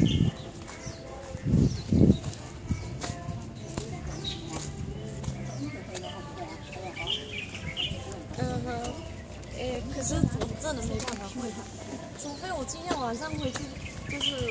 嗯哼，可是我真的没办法回，除非我今天晚上回去，就是。